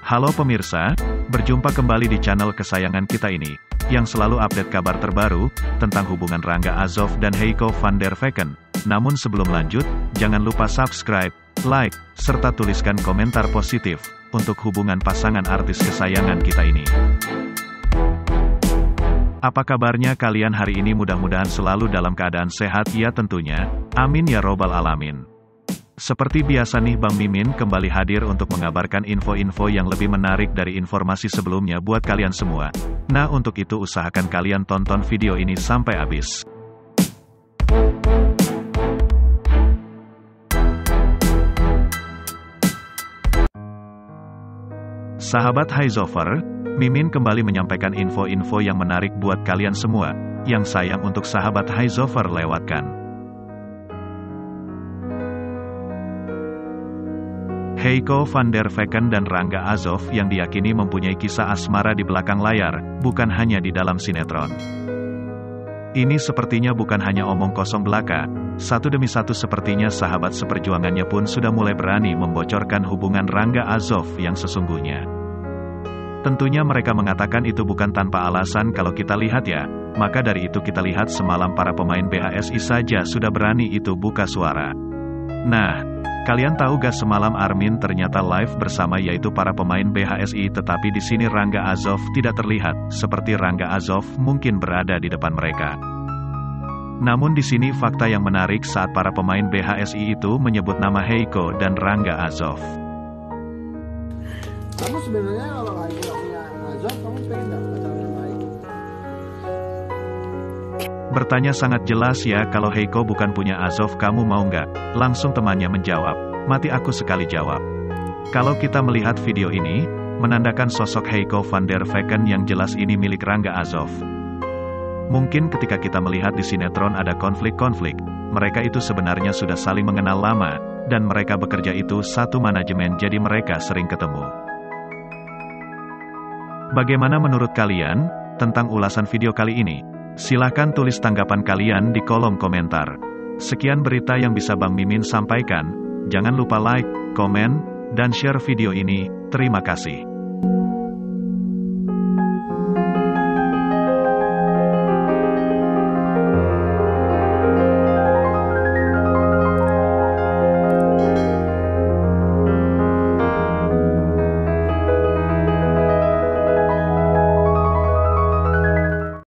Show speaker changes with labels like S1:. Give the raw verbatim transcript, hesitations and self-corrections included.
S1: Halo pemirsa, berjumpa kembali di channel kesayangan kita ini, yang selalu update kabar terbaru, tentang hubungan Rangga Azov dan Heiko van der Vecken. Namun sebelum lanjut, jangan lupa subscribe, like, serta tuliskan komentar positif, untuk hubungan pasangan artis kesayangan kita ini. Apa kabarnya kalian hari ini? Mudah-mudahan selalu dalam keadaan sehat ya tentunya, amin ya robbal alamin. Seperti biasa nih Bang Mimin kembali hadir untuk mengabarkan info-info yang lebih menarik dari informasi sebelumnya buat kalian semua. Nah untuk itu usahakan kalian tonton video ini sampai habis. Sahabat Highzover, Mimin kembali menyampaikan info-info yang menarik buat kalian semua, yang sayang untuk sahabat Highzover lewatkan. Heiko van der Vecken dan Rangga Azov yang diyakini mempunyai kisah asmara di belakang layar, bukan hanya di dalam sinetron. Ini sepertinya bukan hanya omong kosong belaka, satu demi satu sepertinya sahabat seperjuangannya pun sudah mulai berani membocorkan hubungan Rangga Azov yang sesungguhnya. Tentunya mereka mengatakan itu bukan tanpa alasan. Kalau kita lihat ya, maka dari itu kita lihat semalam para pemain B H S I saja sudah berani itu buka suara. Nah, kalian tahu gak semalam Armin ternyata live bersama yaitu para pemain B H S I, tetapi di sini Rangga Azov tidak terlihat, seperti Rangga Azov mungkin berada di depan mereka. Namun di sini fakta yang menarik saat para pemain B H S I itu menyebut nama Heiko dan Rangga Azov.
S2: Kamu sebenarnya kalau Heiko gak punya Azov, kamu pengen gak pacaran sama Heiko?
S1: Bertanya sangat jelas ya, kalau Heiko bukan punya Azov kamu mau nggak? Langsung temannya menjawab, mati aku sekali jawab. Kalau kita melihat video ini, menandakan sosok Heiko van der Vecken yang jelas ini milik Rangga Azov. Mungkin ketika kita melihat di sinetron ada konflik-konflik, mereka itu sebenarnya sudah saling mengenal lama, dan mereka bekerja itu satu manajemen jadi mereka sering ketemu. Bagaimana menurut kalian, tentang ulasan video kali ini? Silahkan tulis tanggapan kalian di kolom komentar. Sekian berita yang bisa Bang Mimin sampaikan. Jangan lupa like, komen, dan share video ini. Terima kasih.